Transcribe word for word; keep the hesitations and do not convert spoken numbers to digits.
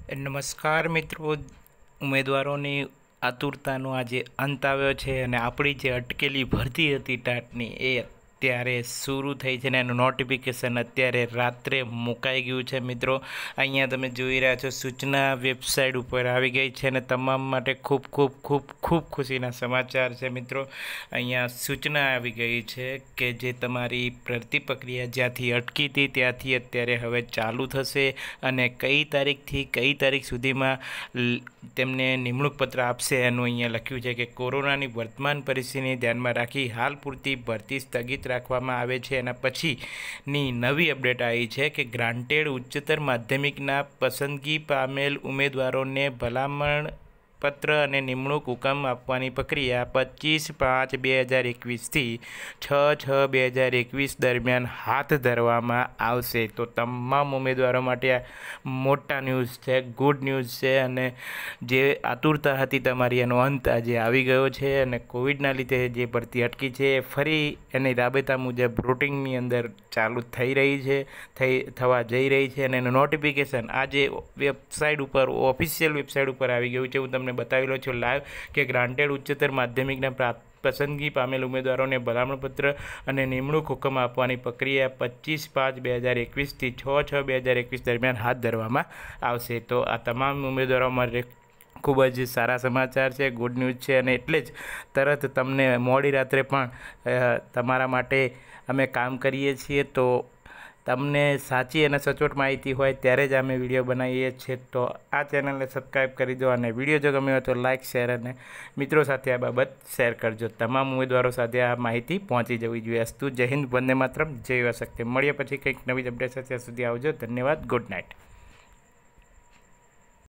નમસ્કાર મિત્રો, ઉમેદવારોની આતુરતાનો આજે અંત આવ્યો છે અને આપણી જે અટકેલી ભરતી હતી ટાટની એ અત્યારે શરૂ થઈ છે ને એનું નોટિફિકેશન અત્યારે રાત્રે મુકાઈ ગયું છે. મિત્રો અહીંયા તમે જોઈ રહ્યા છો સૂચના વેબસાઇટ ઉપર આવી ગઈ છે અને તમામ માટે ખૂબ ખૂબ ખૂબ ખૂબ ખુશીના સમાચાર છે. મિત્રો અહીંયા સૂચના આવી ગઈ છે કે જે તમારી ભરતી પ્રક્રિયા જ્યાંથી અટકી હતી ત્યાંથી અત્યારે હવે ચાલુ થશે અને કઈ તારીખથી કઈ તારીખ સુધીમાં તેમને નિમણૂક પત્ર આપશે એનું અહીંયા લખ્યું છે કે કોરોનાની વર્તમાન પરિસ્થિતિને ધ્યાનમાં રાખી હાલ પૂરતી ભરતી સ્થગિત રાખવામાં આવે છે. એના પછીની નવી અપડેટ આવી છે કે ગ્રાન્ટેડ ઉચ્ચતર માધ્યમિકના પસંદગી પામેલ ઉમેદવારોને ભલામણ પત્ર અને નિમણૂક હુકમ આપવાની પ્રક્રિયા પચીસ પાંચ બે હજાર એકવીસથી છ છ બે હજાર એકવીસ દરમિયાન હાથ ધરવામાં આવશે. તો તમામ ઉમેદવારો માટે આ મોટા ન્યૂઝ છે, ગુડ ન્યૂઝ છે અને જે આતુરતા હતી તમારી એનો અંત આજે આવી ગયો છે અને કોવિડના લીધે જે ભરતી અટકી છે એ ફરી એની રાબેતા મુજબ રૂટિનની અંદર ચાલુ થઈ રહી છે થઈ થવા જઈ રહી છે અને એનું નોટિફિકેશન આજે વેબસાઇટ ઉપર ઓફિશિયલ વેબસાઇટ ઉપર આવી ગયું છે. હું તમને બતાવેલો છું લાઈવ કે ગ્રાન્ટેડ ઉચ્ચતર માધ્યમિકના પ્રાપ્ત પસંદગી પામેલ ઉમેદવારોને ભલામણપત્ર અને નિમણૂક હુકમ આપવાની પ્રક્રિયા પચીસ પાંચ બે હજાર એકવીસથી છ છ બે હજાર એકવીસ દરમિયાન હાથ ધરવામાં આવશે. તો આ તમામ ઉમેદવારો માટે ખૂબ જ સારા સમાચાર છે, ગુડ ન્યૂઝ છે અને એટલે જ તરત તમને મોડી રાત્રે પણ તમારા માટે અમે કામ કરીએ છીએ. તો તમને સાચી અને સચોટ માહિતી હોય ત્યારે જ અમે વિડીયો બનાવીએ છીએ. તો આ ચેનલને સબસ્ક્રાઈબ કરી દો અને વિડીયો જો ગમ્યો હોય તો લાઇક શેર અને મિત્રો સાથે આ બાબત શેર કરજો. તમામ ઉમેદવારો સાથે આ માહિતી પહોંચી જવી જોઈએ. અસ્તુ, જય હિન્દ, વંદે માતરમ, જય યુવા શક્તિ. મળીએ પછી કંઈક નવી અપડેટ સાથે. ત્યાં સુધી આવજો. ધન્યવાદ. Good night.